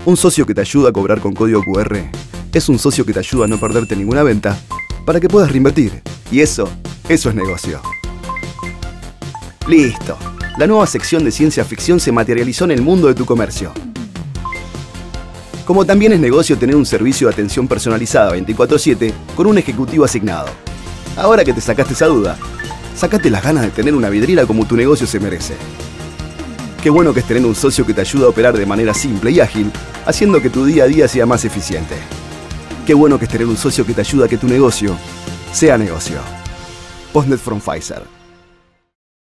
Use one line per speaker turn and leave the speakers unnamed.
Un socio que te ayuda a cobrar con código QR es un socio que te ayuda a no perderte ninguna venta para que puedas reinvertir. Y eso es negocio. Listo. La nueva sección de ciencia ficción se materializó en el mundo de tu comercio. Como también es negocio tener un servicio de atención personalizada 24/7 con un ejecutivo asignado. Ahora que te sacaste esa duda, sacate las ganas de tener una vidriera como tu negocio se merece. Qué bueno que es tener un socio que te ayuda a operar de manera simple y ágil, haciendo que tu día a día sea más eficiente. Qué bueno que es tener un socio que te ayuda a que tu negocio sea negocio. Postnet from Pfizer.